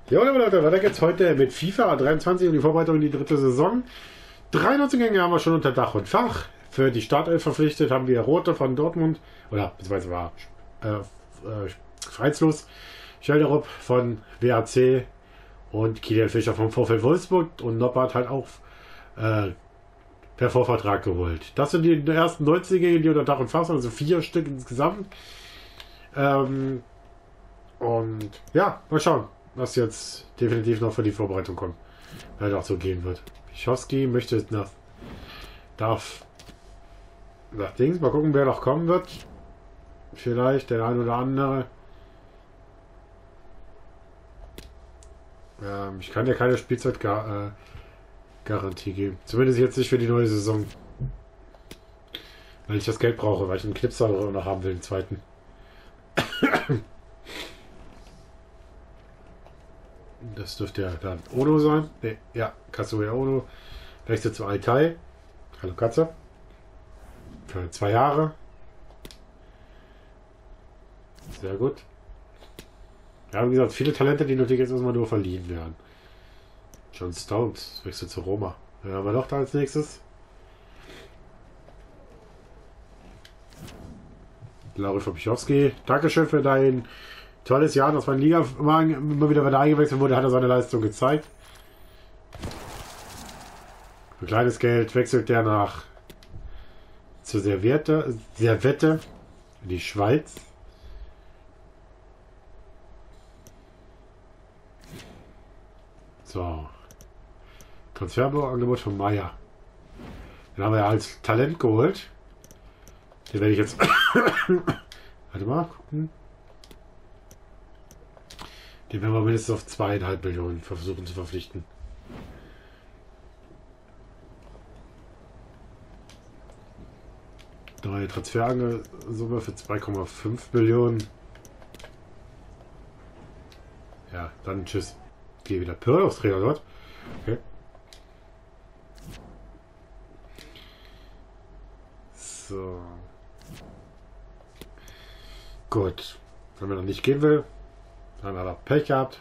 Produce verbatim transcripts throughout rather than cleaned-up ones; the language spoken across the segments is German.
Ja, liebe Leute, weiter geht's heute mit FIFA dreiundzwanzig und die Vorbereitung in die dritte Saison. dreiundneunzig Gänge haben wir schon unter Dach und Fach. Für die Startelf verpflichtet haben wir Rote von Dortmund, oder beziehungsweise war äh, äh, Freizlos, Schelderup von W A C und Kilian Fischer vom VfL Wolfsburg und Noppert halt auch äh, per Vorvertrag geholt. Das sind die ersten neunzig Gänge, die unter Dach und Fach sind, also vier Stück insgesamt. Ähm, und ja, mal schauen, was jetzt definitiv noch für die Vorbereitung kommt, weil auch so gehen wird. Pischowski möchte nach, darf nach Dings, mal gucken, wer noch kommen wird. Vielleicht der ein oder andere. Ähm, ich kann ja keine Spielzeit gar, äh, Garantie geben. Zumindest jetzt nicht für die neue Saison. Weil ich das Geld brauche, weil ich einen Knipser noch haben will, den zweiten. Das dürfte ja dann Ono sein. Ne, ja, Kazuya Ono. Wechselt zu Altai. Hallo Katze. Für zwei Jahre. Sehr gut. Ja, wie gesagt, viele Talente, die natürlich jetzt erstmal nur verliehen werden. John Stones wechselt zu Roma. Wen haben wir noch da als nächstes? Lauri Fabichowski. Dankeschön für dein tolles Jahr, dass mein Liga-Wagen immer wieder weiter eingewechselt wurde, hat er seine Leistung gezeigt. Für kleines Geld wechselt der nach zur Servette, Servette in die Schweiz. So. Transferangebot von Meier. Den haben wir ja als Talent geholt. Den werde ich jetzt warte mal, gucken. Den werden wir mindestens auf zweieinhalb Millionen versuchen zu verpflichten. Neue Transfersumme für zwei Komma fünf Millionen. Ja, dann tschüss. Gehe wieder Pirlos Trainer dort. Okay. So. Gut. Wenn man noch nicht gehen will, dann hat er Pech gehabt.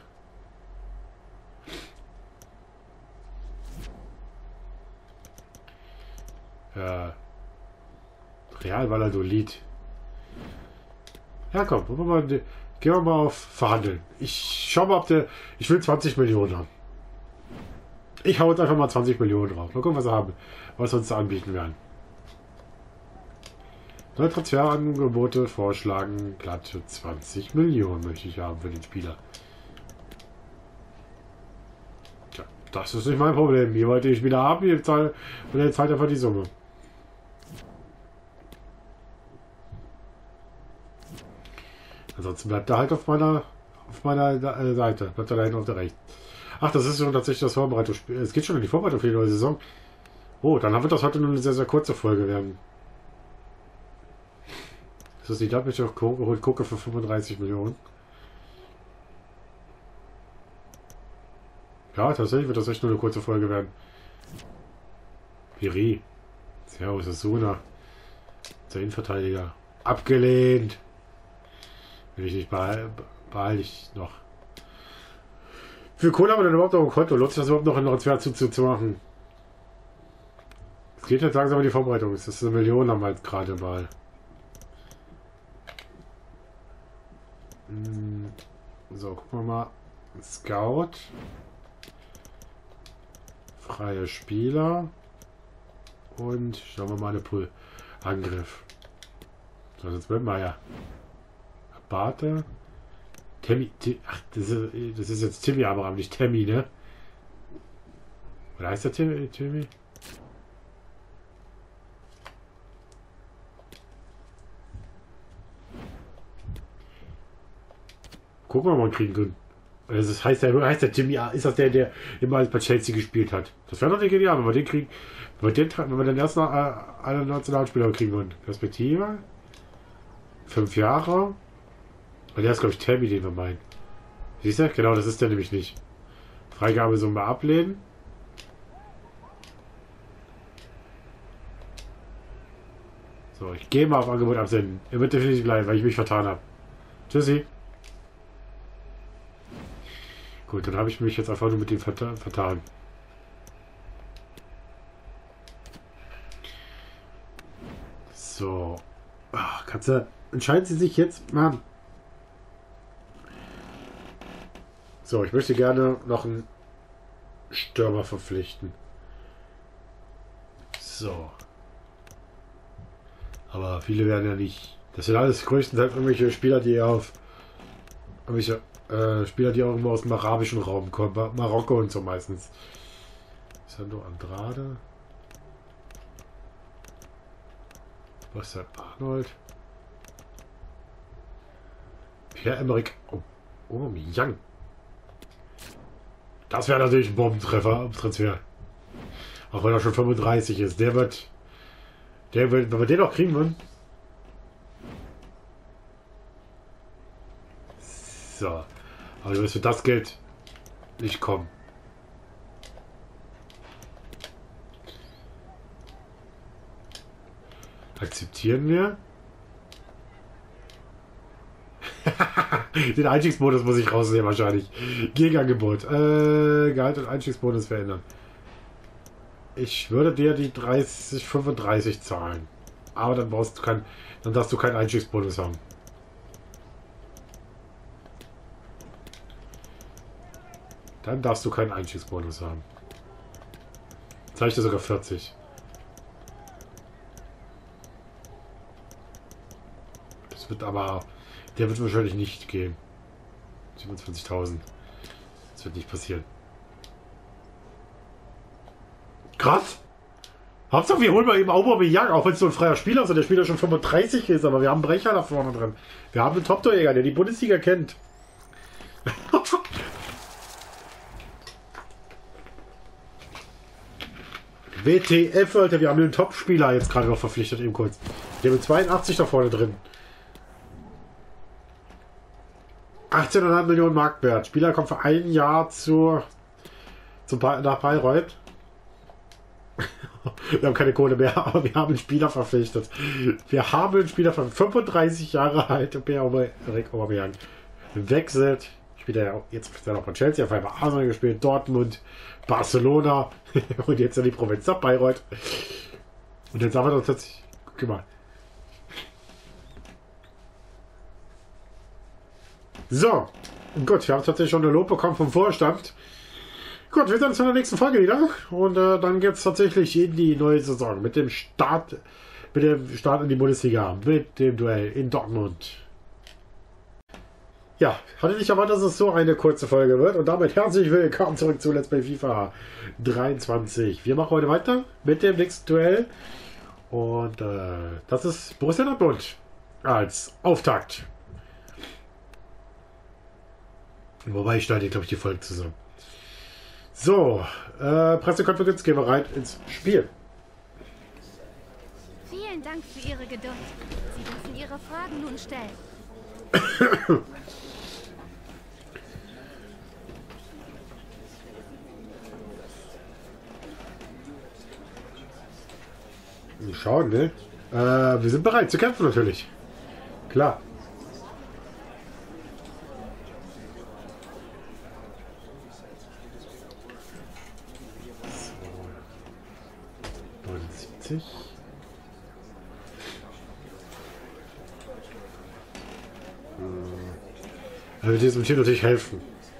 Ja. Real Valladolid. Ja, komm, wir mal, gehen wir mal auf Verhandeln. Ich schau mal, ob der. Ich will zwanzig Millionen haben. Ich hau jetzt einfach mal zwanzig Millionen drauf. Mal gucken, was wir haben, was wir uns da anbieten werden. Neue Transferangebote vorschlagen, glatt für zwanzig Millionen möchte ich haben für den Spieler. Tja, das ist nicht mein Problem. Hier wollte ich wieder haben, hier zahl, und jetzt zahlt einfach die Summe. Ansonsten bleibt er halt auf meiner auf meiner Seite. Bleibt er da hinten auf der rechten. Ach, das ist schon tatsächlich das Vorbereitungsspiel. Es geht schon in die Vorbereitung für die neue Saison. Oh, dann wird das heute nur eine sehr, sehr kurze Folge werden. Das ist die Datenbank geholt, gucke für fünfunddreißig Millionen. Ja, tatsächlich wird das echt nur eine kurze Folge werden. Piri. Servus, Asuna. Der Innenverteidiger. Abgelehnt. Will ich nicht behalte, behalte ich noch. Wie viel Kohle haben wir denn überhaupt auf dem Konto? Lohnt sich das überhaupt noch einen Transfer zu, zu, zu machen? Es geht jetzt langsam in die Vorbereitung. Das ist eine Million haben wir jetzt gerade mal. So, gucken wir mal. Scout. Freie Spieler. Und schauen wir mal eine Pool. Angriff. So, jetzt mit Meier. Barte. Temmi. Ach, das ist, das ist jetzt Timmy Abraham, nicht Temmi, ne? Oder heißt der Timmy? Timmy? Gucken wir mal, kriegen können. Das heißt der, heißt der Timmy, ist das der, der immer bei Chelsea gespielt hat? Das wäre doch nicht genial, wenn wir den kriegen. Wenn wir den, wenn wir den ersten äh, einen Nationalspieler kriegen würden. Perspektive. Fünf Jahre. Und der ist, glaube ich, Tammy, den wir meinen. Siehst du? Genau, das ist der nämlich nicht. Freigabesumme ablehnen. So, ich gehe mal auf Angebot absenden. Er wird definitiv bleiben, weil ich mich vertan habe. Tschüssi. Gut, dann habe ich mich jetzt einfach nur mit dem verta vertan. So. Ach, Katze, entscheiden Sie sich jetzt mal. So, ich möchte gerne noch einen Stürmer verpflichten. So. Aber viele werden ja nicht. Das sind alles größtenteils irgendwelche Spieler, die auf. Irgendwelche äh, Spieler, die auch immer aus dem arabischen Raum kommen. Marokko und so meistens. Sandro Andrade. Was ist der Arnold? Pierre-Emerick Aubameyang. Das wäre natürlich ein Bombentreffer, Transfer. Auch wenn er schon fünfunddreißig ist. Der wird. Der wird, wenn wir den noch kriegen würden. So. Aber du wirst für das Geld nicht kommen. Akzeptieren wir. Den Einstiegsbonus muss ich rausnehmen wahrscheinlich. Gegenangebot. Äh, Gehalt und Einstiegsbonus verändern. Ich würde dir die dreißig, fünfunddreißig zahlen. Aber dann brauchst du kein, dann darfst du keinen Einstiegsbonus haben. Dann darfst du keinen Einstiegsbonus haben. Zeige ich dir sogar vierzig. Das wird aber... Der wird wahrscheinlich nicht gehen. siebenundzwanzigtausend. Das wird nicht passieren. Krass! Hauptsache wir holen mal eben Aubameyang, auch wenn es so ein freier Spieler ist und der Spieler schon fünfunddreißig ist, aber wir haben einen Brecher da vorne drin. Wir haben einen Top-Torjäger, der die Bundesliga kennt. W T F, Alter, wir haben einen Top-Spieler jetzt gerade noch verpflichtet, eben kurz. Der mit zweiundachtzig da vorne drin. achtzehn Komma fünf Millionen Marktwert. Spieler kommt für ein Jahr zu, zum, nach Bayreuth. Wir haben keine Kohle mehr, aber wir haben einen Spieler verpflichtet. Wir haben einen Spieler von fünfunddreißig Jahre alt, Pierre-Emerick Aubameyang. Wechselt. Spielt er jetzt ist er noch bei Chelsea, auf einmal Arsenal gespielt, Dortmund, Barcelona und jetzt in die Provinz nach Bayreuth. Und jetzt haben wir doch tatsächlich. Guck mal. So, gut, wir haben tatsächlich schon eine Lob bekommen vom Vorstand. Gut, wir sehen uns in der nächsten Folge wieder. Und äh, dann geht es tatsächlich in die neue Saison mit dem Start, mit dem Start in die Bundesliga, mit dem Duell in Dortmund. Ja, hatte nicht erwartet, dass es so eine kurze Folge wird. Und damit herzlich willkommen zurück zu Let's Play FIFA dreiundzwanzig. Wir machen heute weiter mit dem nächsten Duell. Und äh, das ist Borussia Dortmund als Auftakt. Wobei ich schneide, glaube ich, die Folge zusammen. So, äh, Pressekonferenz, gehen wir rein ins Spiel. Vielen Dank für Ihre Geduld. Sie dürfen Ihre Fragen nun stellen. Wir schauen, ne? Äh, wir sind bereit zu kämpfen natürlich. Klar. neunundsiebzig. Er wird diesem Team natürlich helfen.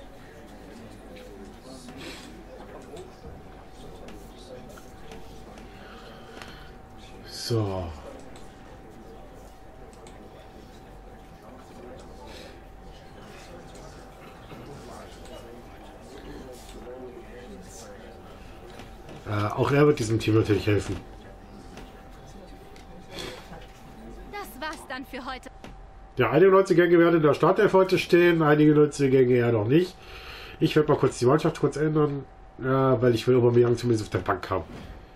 So. Äh, auch er wird diesem Team natürlich helfen. Das war's dann für heute. Ja, einige Neuzugänge werden in der Startelf heute stehen, einige Neuzugänge ja noch nicht. Ich werde mal kurz die Mannschaft kurz ändern, ja, weil ich will Aubameyang zumindest auf der Bank haben.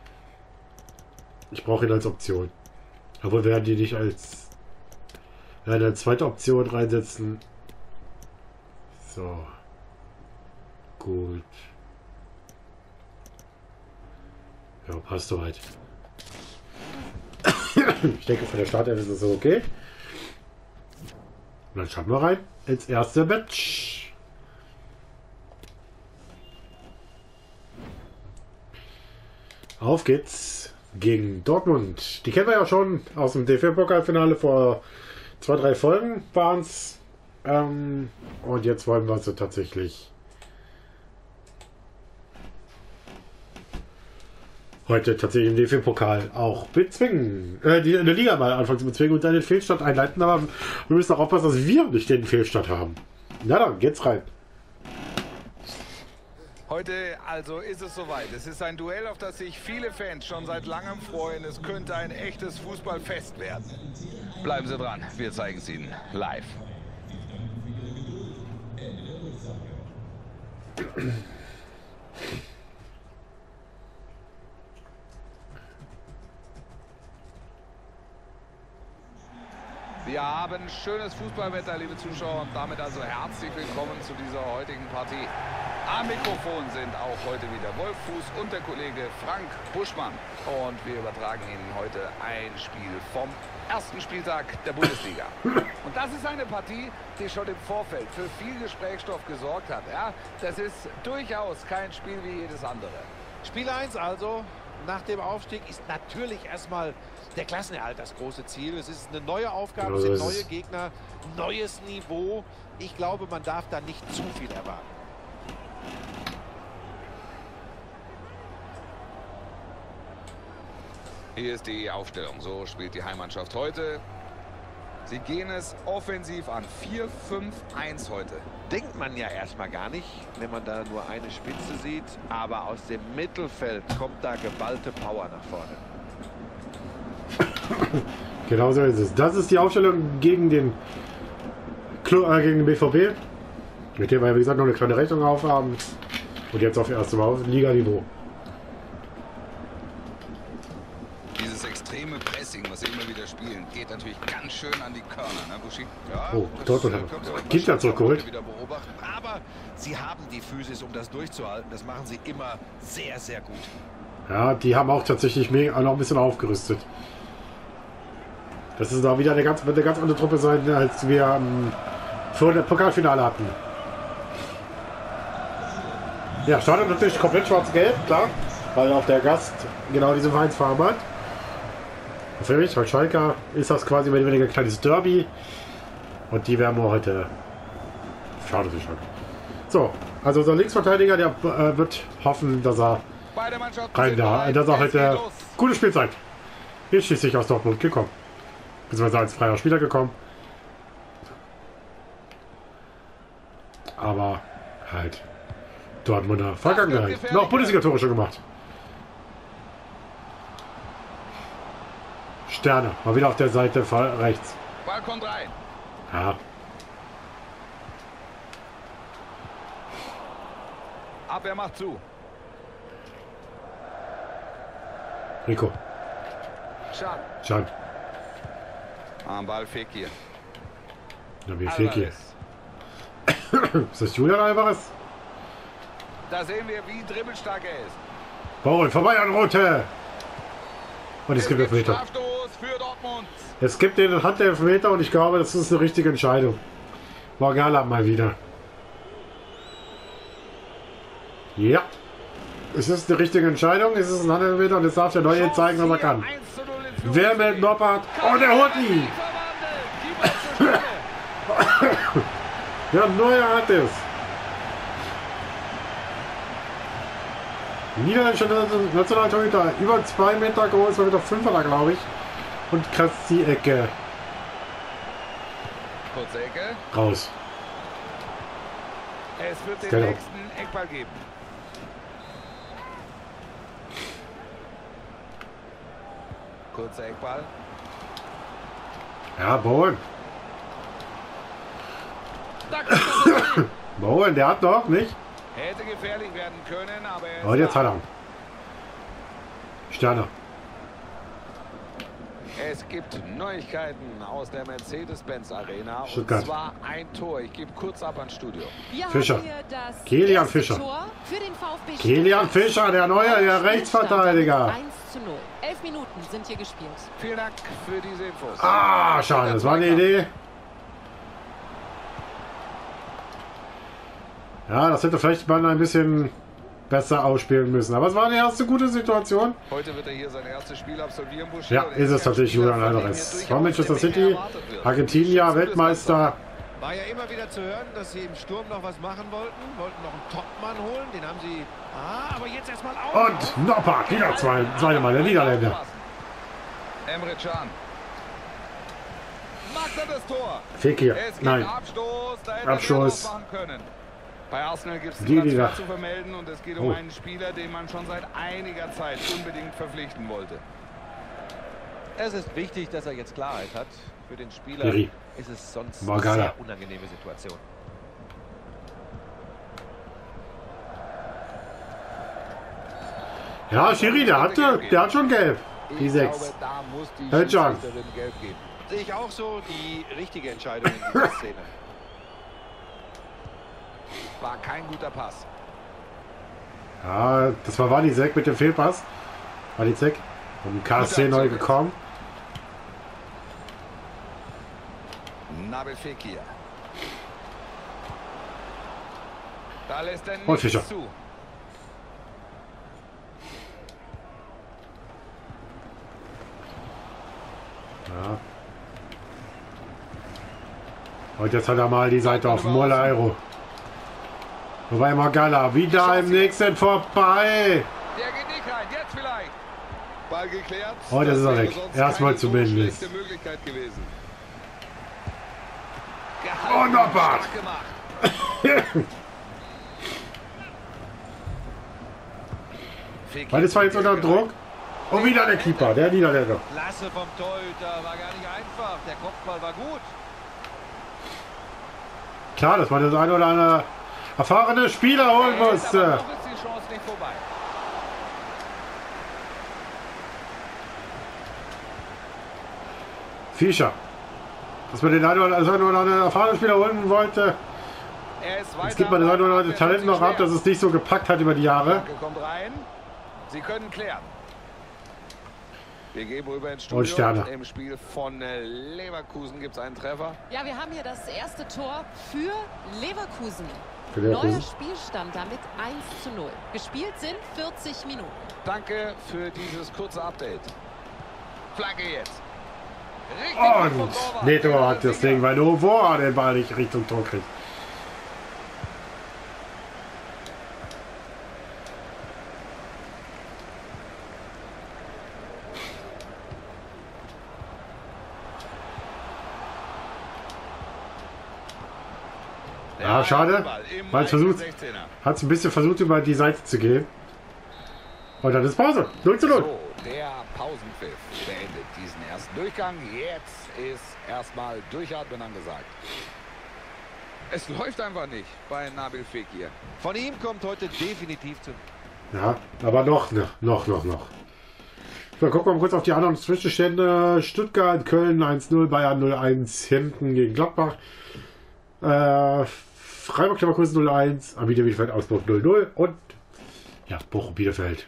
Ich brauche ihn als Option. Aber werden die nicht als, werden als zweite Option reinsetzen. So. Gut. Ja, passt soweit. Ich denke, von der Startelf ist es so okay. Und dann schauen wir rein ins erste Match. Auf geht's gegen Dortmund. Die kennen wir ja schon aus dem D F B-Pokalfinale vor zwei, drei Folgen waren es. Ähm, und jetzt wollen wir sie tatsächlich heute tatsächlich im D F B-Pokal auch bezwingen. Äh, die in der Liga mal anfangen zu bezwingen und dann den Fehlstart einleiten. Aber wir müssen auch aufpassen, dass wir nicht den Fehlstart haben. Na dann, geht's rein. Heute also ist es soweit. Es ist ein Duell, auf das sich viele Fans schon seit langem freuen. Es könnte ein echtes Fußballfest werden. Bleiben Sie dran, wir zeigen es Ihnen live. Wir haben schönes Fußballwetter, liebe Zuschauer, und damit also herzlich willkommen zu dieser heutigen Partie. Am Mikrofon sind auch heute wieder Wolf Fuß und der Kollege Frank Buschmann. Und wir übertragen Ihnen heute ein Spiel vom ersten Spieltag der Bundesliga. Und das ist eine Partie, die schon im Vorfeld für viel Gesprächsstoff gesorgt hat. Ja, das ist durchaus kein Spiel wie jedes andere. Spiel eins also, nach dem Aufstieg ist natürlich erstmal der Klassenerhalt das große Ziel. Es ist eine neue Aufgabe, es sind neue Gegner, neues Niveau. Ich glaube, man darf da nicht zu viel erwarten. Hier ist die Aufstellung. So spielt die Heimmannschaft heute. Sie gehen es offensiv an. vier fünf eins heute. Denkt man ja erstmal gar nicht, wenn man da nur eine Spitze sieht. Aber aus dem Mittelfeld kommt da geballte Power nach vorne. Genau so ist es. Das ist die Aufstellung gegen den, Klo äh, gegen den B V B. Mit dem wir, wie gesagt, noch eine kleine Rechnung aufhaben. Und jetzt auf erstem Liga-Niveau. Dieses extreme Pressing, was sie immer wieder spielen, geht natürlich ganz schön an die Körner, ne, Buschi? Ja, oh, das dort äh, hat Ginter zurückgeholt. Wieder beobachten. Aber sie haben die Physis, um das durchzuhalten. Das machen sie immer sehr, sehr gut. Ja, die haben auch tatsächlich mega, noch ein bisschen aufgerüstet. Das ist auch wieder eine ganz, eine ganz andere Truppe sein, als wir ähm, vor dem Pokalfinale hatten. Ja, startet natürlich komplett schwarz-gelb, klar, weil auch der Gast genau diese Vereinsfarbe hat. Und für mich, als Schalker, ist das quasi mehr oder weniger ein kleines Derby. Und die werden wir heute. Schade sich schon. So, also unser Linksverteidiger, der äh, wird hoffen, dass er rein da, dass er heute gute Spielzeit. Ist schließlich aus Dortmund gekommen. Beziehungsweise als freier Spieler gekommen. Aber halt Dortmunder Vergangenheit. Noch Bundesliga-Tore schon gemacht. Sterne. Mal wieder auf der Seite rechts. Ball kommt rein. Ja. Abwehr macht zu. Rico. Schade. Schade. Am Ball Fekir. Na, wie Fekir. Ist das Julian Alvarez? Da sehen wir, wie dribbelstark er ist. Bauern, vorbei an Rote! Und es, es gibt Elfmeter. Strafstoß für Dortmund. Es gibt den Handelfmeter und ich glaube, das ist eine richtige Entscheidung. Morgala mal wieder. Ja. Es ist eine richtige Entscheidung. Es ist ein Handelfmeter und jetzt darf der Neue zeigen, was er kann. Wer mit Noppert? Oh, der holt ihn! Der Neue hat es. Niederländischer Nationaltorhüter, über zwei Meter groß, war wieder fünfer, glaube ich. Und kratzt die Ecke. Kurze Ecke. Raus. Es wird den Genau. nächsten Eckball geben. Kurzer Eckball. Ja, Bowen. Da kommt das Ding. Bowen, der hat noch, nicht? Hätte gefährlich werden können, aber er ist Oh, jetzt da. hat er. Sterne. Es gibt Neuigkeiten aus der Mercedes-Benz Arena. Stuttgart. Und zwar ein Tor. Ich gebe kurz ab ans Studio. Wir Fischer. haben hier das Kilian erste Fischer. Tor für den VfB Kilian Stuttgart. Fischer, der Neue, der Rechtsverteidiger. eins zu null. Elf Minuten sind hier gespielt. Vielen Dank für diese Infos. Ah, schade, das war eine Idee. Ja, das hätte vielleicht mal ein bisschen besser ausspielen müssen. Aber es war eine erste gute Situation. Heute wird er hier sein erstes Spiel absolvieren. Ja, ist es tatsächlich Julian Alvarez. Von Manchester City, Argentinier, Weltmeister. War ja immer wieder zu hören, dass sie im Sturm noch was machen wollten. Wollten noch einen Topmann holen. Den haben sie... Ah, aber jetzt erstmal auch. Und Noppert, wieder zwei, zweite Mal der Niederländer. Emre Can. Macht er das Tor? Fekir, Es gibt nein. Abstoß. Da hätte Abstoß. er machen können. Bei Arsenal gibt es Die, die Transfer da. zu vermelden und es geht um Oh. einen Spieler, den man schon seit einiger Zeit unbedingt verpflichten wollte. Es ist wichtig, dass er jetzt Klarheit hat. Für den Spieler Iri. ist es sonst Morgana. eine sehr unangenehme Situation. Ja, Schiri, der hatte, der hat schon gelb. Die Ich sechs. glaube, da muss die Hey, Can. Schiedsrichterin gelb geben. Sehe ich auch so die richtige Entscheidung in dieser Szene. War kein guter Pass. Ja, das war Walizek mit dem Fehlpass. Walizek. Und K S C neu gekommen. Nabil Fekir. Da lässt er Und Fischer. nichts zu. Ja. Und jetzt hat er mal die Seite auf Moleiro. Wobei Magala wieder im nächsten vorbei. Der geht nicht rein, jetzt vielleicht. Ball geklärt. Oh, das ist er wäre weg. sonst Erstmal keine so zumindest. schlechte Möglichkeit gewesen. Oh, Noppert. Stark gemacht. Fekir. Weil das war jetzt unter Druck. Und wieder der Keeper, der Niederländer. Klasse vom Torhüter, war gar nicht einfach. Der Kopfball war gut. Klar, dass man das ein oder andere erfahrene Spieler holen Aber musste. noch ist die Chance nicht vorbei. Fischer. Dass man den einen oder anderen erfahrenen Spieler holen wollte. Er ist weiter. Jetzt gibt man das ein oder andere Talent noch ab, dass es nicht so gepackt hat über die Jahre. Danke, kommt rein. Sie können klären. Wir gehen rüber ins Studio. Und Sterne. Im Spiel von äh, Leverkusen gibt es einen Treffer. Ja, wir haben hier das erste Tor für Leverkusen. Für Leverkusen. Neuer Spielstand damit eins zu null. Gespielt sind vierzig Minuten. Danke für dieses kurze Update. Flagge jetzt. Richtig gut vom Und Torwart. Neto hat das Ding, weil nur wo er den Ball nicht Richtung Tor kriegt. Ja, schade. Weil es versucht, hat es ein bisschen versucht, über die Seite zu gehen. Und dann ist Pause. null zu null. So, der Pausenpfiff beendet diesen ersten Durchgang. Jetzt ist erstmal Durchatmen angesagt. Es läuft einfach nicht bei Nabil Fekir. Von ihm kommt heute definitiv zu. Ja, aber noch, noch, noch, noch, noch. So, gucken wir mal kurz auf die anderen Zwischenstände. Stuttgart, Köln eins null, Bayern null eins, hinten gegen Gladbach. Äh, Freiburg, Leverkusen null eins, Arminia Bielefeld, Augsburg null null und ja, Bochum, Bielefeld.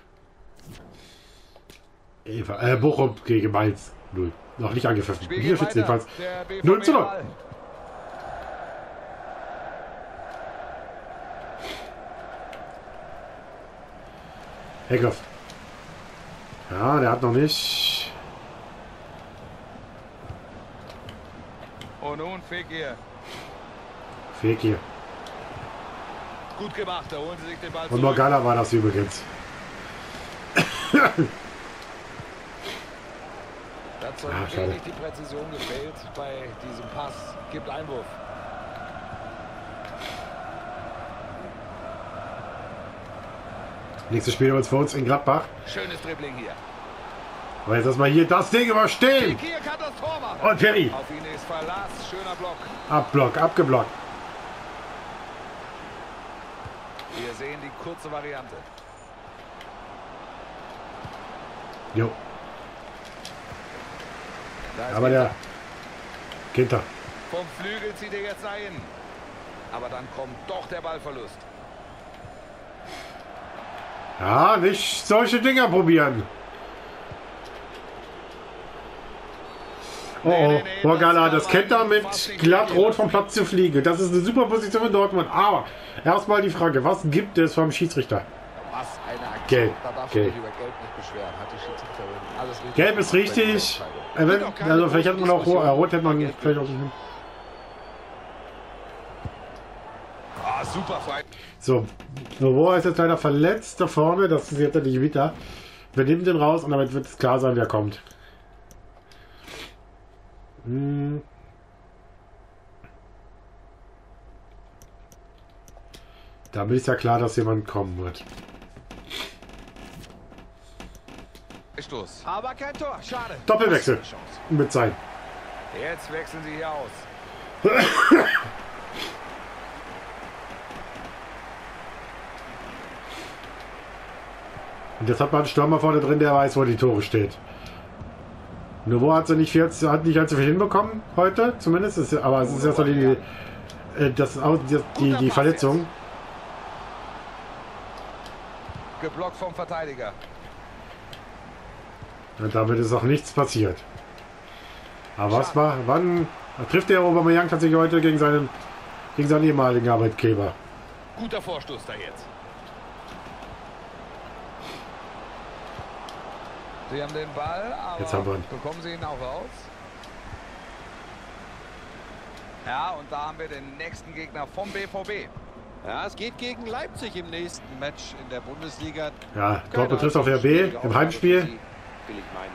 Eva, äh, Bochum gegen Mainz null. Noch nicht angepfiffen. Spiel Hier geht steht weiter. jedenfalls Der B V B null zu null. Ball. Heckhoff. Ja, der hat noch nicht. Und nun Fekir. Fekir. Gut gemacht, da holen sie sich den Ball Und zurück. Morgana war das übrigens. Dazu Ah, hat schade. wenig die Präzision gefehlt bei diesem Pass. Gibt Einwurf. Nächstes Spiel übrigens für uns in Gladbach. Schönes Dribbling hier. Aber jetzt erstmal hier das Ding überstehen. Fekir kann das Tor machen. Und Perry. Auf ihn ist Verlass. Schöner Block. Abblock, abgeblockt. Wir sehen die kurze Variante. Jo, Da ist aber Ginter. der Ginter. Vom Flügel zieht er jetzt nach innen. Aber dann kommt doch der Ballverlust. Ja, nicht solche Dinger probieren. Oh, Nee, oh, nee, nee, Morgana, das das kann kennt er man mit fast nicht glatt probieren. rot vom Platz zu fliegen. Das ist eine super Position in Dortmund. Aber erstmal die Frage, was gibt es vom Schiedsrichter? Was eine Aktion. Gelb. Da darf Gelb. ich mich über Gelb nicht beschweren. Hat die Schiedsrichterin alles richtig Gelb ist gemacht bei richtig. der Äh, wenn, also vielleicht hätte man auch Rot, äh, Rot hätte man vielleicht auch nicht. Ah, super frei. So, Novoa ist jetzt leider verletzt da vorne, das ist jetzt nicht wieder. Wir nehmen den raus und damit wird es klar sein, wer kommt. Hm. Damit ist ja klar, dass jemand kommen wird. Stoß. Aber kein Tor, schade. Doppelwechsel Das ist eine Chance. mit sein. Jetzt wechseln sie hier aus. Und jetzt hat man einen Stürmer vorne drin, der weiß, wo die Tore steht. Novoa hat sie nicht viel, hat nicht allzu viel hinbekommen heute, zumindest. Ist, aber es ist ja so die, äh, das, die, die, die Verletzung. Geblockt vom Verteidiger. Und damit ist auch nichts passiert. Aber was war, wann trifft der Aubameyang tatsächlich heute gegen seinen, gegen seinen ehemaligen Arbeitgeber? Guter Vorstoß da jetzt. Sie haben den Ball, aber Jetzt haben wir ihn. bekommen sie ihn auch raus? Ja, und da haben wir den nächsten Gegner vom B V B. Ja, es geht gegen Leipzig im nächsten Match in der Bundesliga. Ja, Dortmund trifft auf R B im Heimspiel. Will ich meinen.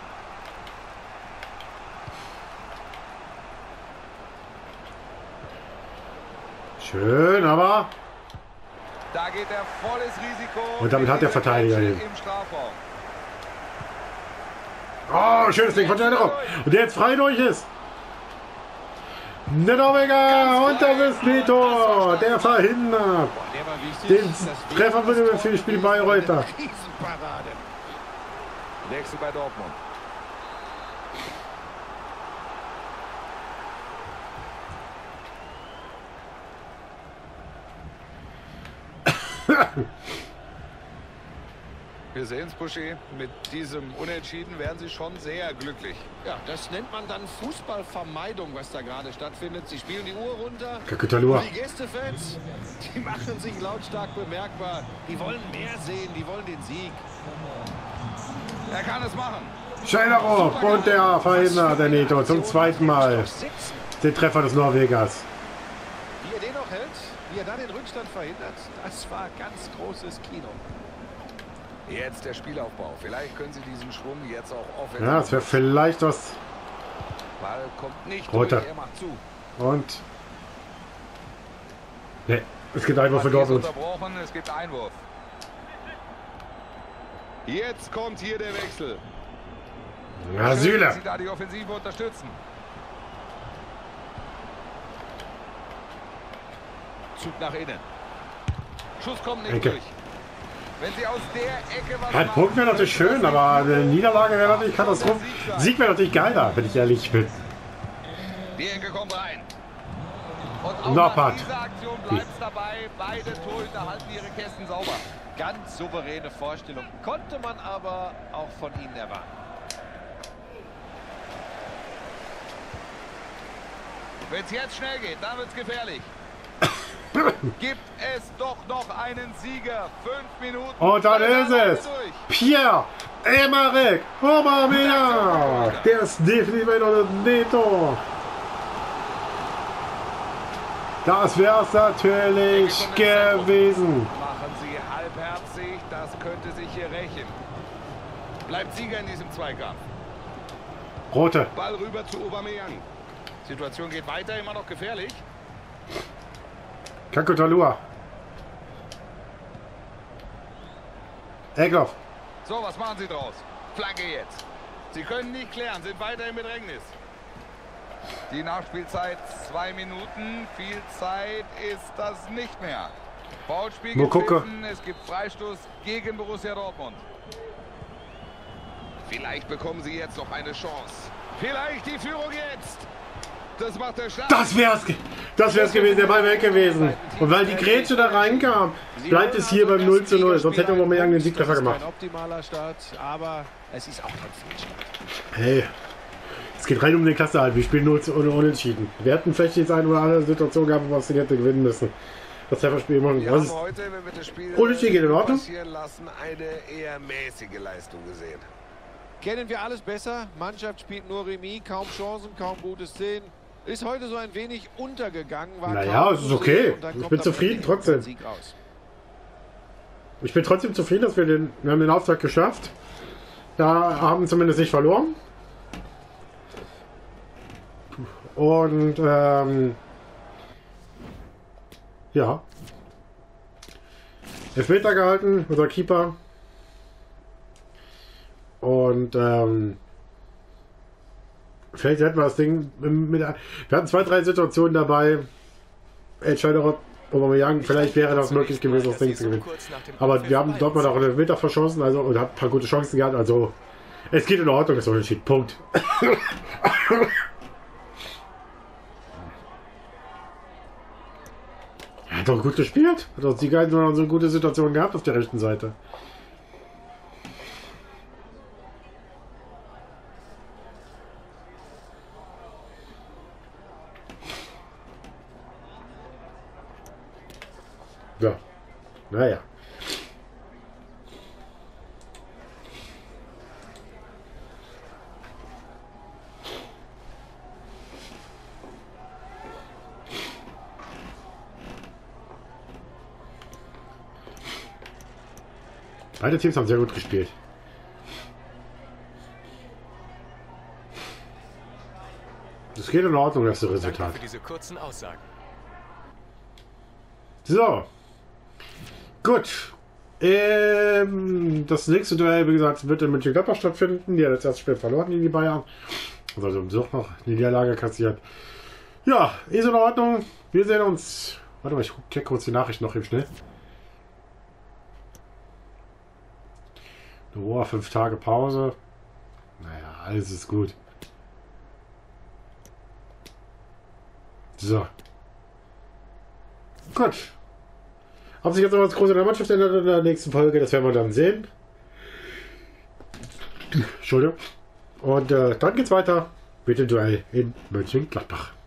Schön, aber Da geht er volles Risiko. Und damit hat der Verteidiger Im den. Strafraum. oh, schönes Ding von Schneiderov. Und der jetzt frei durch ist. Netterweger und das ist Neto, der verhindert Der war wichtig. den Das Treffer für das für das Spiel Bayreuther. Riesenparade. Wechsel bei Dortmund. Wir sehen es, Buschi. Mit diesem Unentschieden wären sie schon sehr glücklich. Ja, das nennt man dann Fußballvermeidung, was da gerade stattfindet. Sie spielen die Uhr runter. Kakutalua. Und die Gästefans, die machen sich lautstark bemerkbar. Die wollen mehr sehen, die wollen den Sieg. Er kann es machen. Schneiderov und der verhindert der Neto zum zweiten Mal den Treffer des Norwegers. Wie er den noch hält, wie er dann den Rückstand verhindert, das war ganz großes Kino. Jetzt der Spielaufbau. Vielleicht können sie diesen Schwung jetzt auch offensiv. Ja, das wäre vielleicht was. Ball kommt nicht Roter. durch, er macht zu. Und ne, es gibt Einwurf für Partie ist Dortmund. unterbrochen, es gibt Einwurf. Jetzt kommt hier der Wechsel. Ja, Schön, Süle. dass sie da die Offensive unterstützen. Zug nach innen. Schuss kommt nicht Ecke. durch. Wenn sie aus der Ecke was Ein machen, Punkt wäre natürlich könnte schön, das aber nicht eine so Niederlage wäre natürlich der Katastrophe. Sieg sein. Sieg wäre natürlich geiler, wenn ich ehrlich bin. Die Ecke kommt rein. Und auch Noppert. nach dieser Aktion bleibt es dabei. Beide Torhüter halten ihre Kästen sauber. Ganz souveräne Vorstellung. Konnte man aber auch von ihnen erwarten. Wenn es jetzt schnell geht, dann wird es gefährlich. Gibt es doch noch einen Sieger. Fünf Minuten. Und dann Dann ist sind wir es durch. Pierre Emerick Aubameyang. Der ist definitiv noch Neto. Das wäre es natürlich gewesen. Machen sie halbherzig, das könnte sich hier rächen. Bleibt Sieger in diesem Zweikampf. Rote. Ball rüber zu Aubameyang. Situation geht weiter, immer noch gefährlich. Kakutalua. Egloff. So, was machen sie draus? Flanke jetzt. Sie können nicht klären, sind weiter im Bedrängnis. Die Nachspielzeit zwei Minuten. Viel Zeit ist das nicht mehr. Foulspiel Moukoko. gepfiffen. Es gibt Freistoß gegen Borussia Dortmund. Vielleicht bekommen sie jetzt noch eine Chance. Vielleicht die Führung jetzt. Das macht der Start. Das wär's, ge- das wär's gewesen, der Ball weg gewesen. Und weil die Grätsche da reinkam, bleibt es hier beim null zu null. Sonst hätte Aubameyang den Siegtreffer gemacht. Kein optimaler Start, aber es ist auch kein Fehlstart. Hey, es geht rein um den Klassenerhalt. Wir spielen null zu null unentschieden. Wir hätten vielleicht jetzt eine oder andere Situation gehabt, wo wir es hätte gewinnen müssen. das Trefferspiel machen. Wir Das haben ist heute, wenn wir das Spiel Unentschieden geht in Ordnung. passieren lassen, eine eher mäßige Leistung gesehen. Kennen wir alles besser? Mannschaft spielt nur Remis, kaum Chancen, kaum gute Szenen. Ist heute so ein wenig untergegangen. War Naja, kaum es ist zu okay. sehen und dann Ich kommt bin am zufrieden Ende trotzdem. ein Sieg raus. Ich bin trotzdem zufrieden, dass wir den, wir haben den Auftrag geschafft. Da haben zumindest nicht verloren. Und ähm, ja. Elfmeter gehalten, unser Keeper. Und ähm, vielleicht hätten wir das Ding mit, wir hatten zwei, drei Situationen dabei. Entscheider Aubameyang, vielleicht wäre das möglich gewesen, das Ding zu gewinnen. Aber wir haben dort mal auch einen Elfmeter verschossen, also und hat ein paar gute Chancen gehabt. Also es geht in Ordnung, das Unentschieden. Punkt. Er hat doch gut gespielt. Hat doch die Geiden noch so eine gute Situation gehabt auf der rechten Seite. Ja. Naja. Beide Teams haben sehr gut gespielt. Das geht in Ordnung, das Resultat. Danke für diese kurzen Aussagen. So. Gut. Ähm, das nächste Duell, wie gesagt, wird in Mönchengladbach stattfinden. Die hat das erste Spiel verloren gegen die Bayern. Also doch noch eine Niederlage kassiert. Ja, ist in Ordnung. Wir sehen uns. Warte mal, ich check kurz die Nachricht noch eben schnell. Oh, fünf Tage Pause. Naja, alles ist gut. So. Gut. Ob sich jetzt noch was Großes in der Mannschaft ändert in der nächsten Folge, das werden wir dann sehen. Entschuldigung. Und äh, dann geht's weiter mit dem Duell in Mönchengladbach.